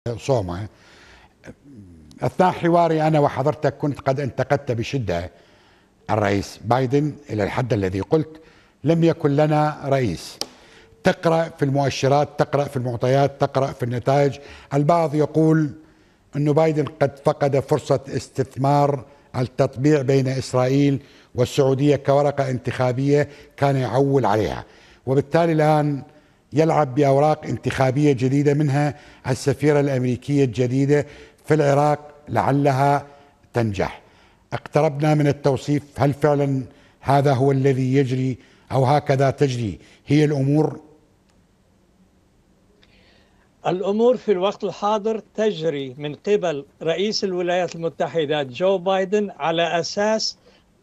صومه. أثناء حواري أنا وحضرتك كنت قد انتقدت بشدة الرئيس بايدن إلى الحد الذي قلت لم يكن لنا رئيس. تقرأ في المؤشرات، تقرأ في المعطيات، تقرأ في النتائج. البعض يقول أن بايدن قد فقد فرصة استثمار التطبيع بين إسرائيل والسعودية كورقة انتخابية كان يعول عليها، وبالتالي الآن يلعب بأوراق انتخابية جديدة، منها السفيرة الأمريكية الجديدة في العراق لعلها تنجح. اقتربنا من التوصيف، هل فعلا هذا هو الذي يجري أو هكذا تجري هي الأمور؟ الأمور في الوقت الحاضر تجري من قبل رئيس الولايات المتحدة جو بايدن على أساس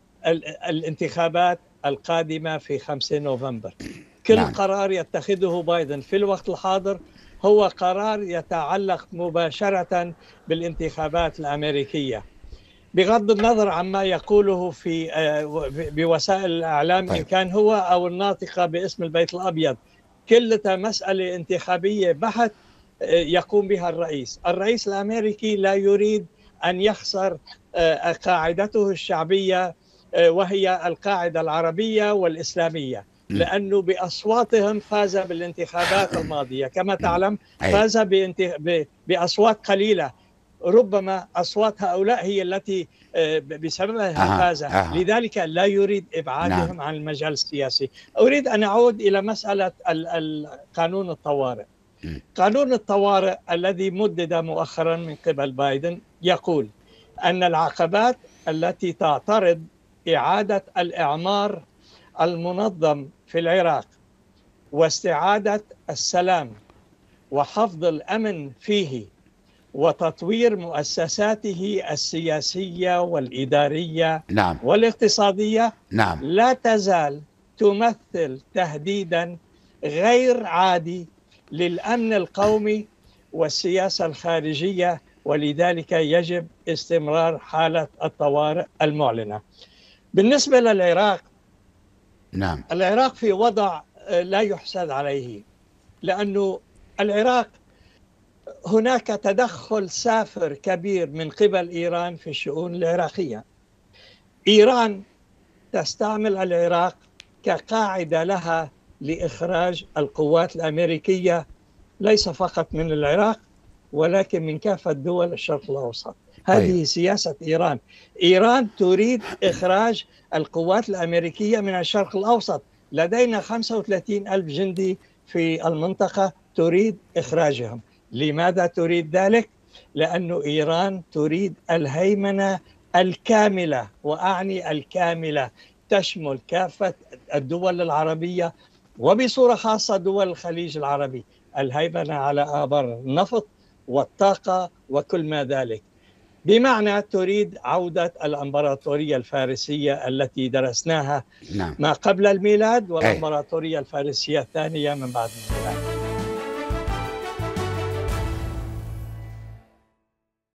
الانتخابات القادمة في 5 نوفمبر. كل قرار يتخذه بايدن في الوقت الحاضر هو قرار يتعلق مباشرة بالانتخابات الأمريكية، بغض النظر عما يقوله في بوسائل الإعلام إن كان هو أو الناطقة باسم البيت الأبيض. كلها مسألة انتخابية بحت يقوم بها الرئيس الأمريكي لا يريد أن يخسر قاعدته الشعبية، وهي القاعدة العربية والإسلامية، لأنه بأصواتهم فاز بالانتخابات الماضية. كما تعلم فاز بأصوات قليلة، ربما أصوات هؤلاء هي التي بسببها فاز. لذلك لا يريد إبعادهم عن المجال السياسي. أريد أن أعود إلى مسألة قانون الطوارئ. قانون الطوارئ الذي مدد مؤخرا من قبل بايدن يقول أن العقبات التي تعترض إعادة الإعمار المنظم في العراق واستعادة السلام وحفظ الأمن فيه وتطوير مؤسساته السياسية والإدارية والاقتصادية لا تزال تمثل تهديدا غير عادي للأمن القومي والسياسة الخارجية، ولذلك يجب استمرار حالة الطوارئ المعلنة. بالنسبة للعراق، العراق في وضع لا يحسد عليه، لأنه العراق هناك تدخل سافر كبير من قبل إيران في الشؤون العراقية. إيران تستعمل العراق كقاعدة لها لإخراج القوات الأمريكية، ليس فقط من العراق ولكن من كافة دول الشرق الأوسط. هذه سياسة إيران. إيران تريد إخراج القوات الأمريكية من الشرق الأوسط. لدينا 35 ألف جندي في المنطقة، تريد إخراجهم. لماذا تريد ذلك؟ لأن إيران تريد الهيمنة الكاملة، وأعني الكاملة، تشمل كافة الدول العربية وبصورة خاصة دول الخليج العربي، الهيمنة على آبار النفط والطاقة وكل ما ذلك. بمعنى تريد عودة الإمبراطورية الفارسية التي درسناها ما قبل الميلاد، والإمبراطورية الفارسية الثانية من بعد الميلاد.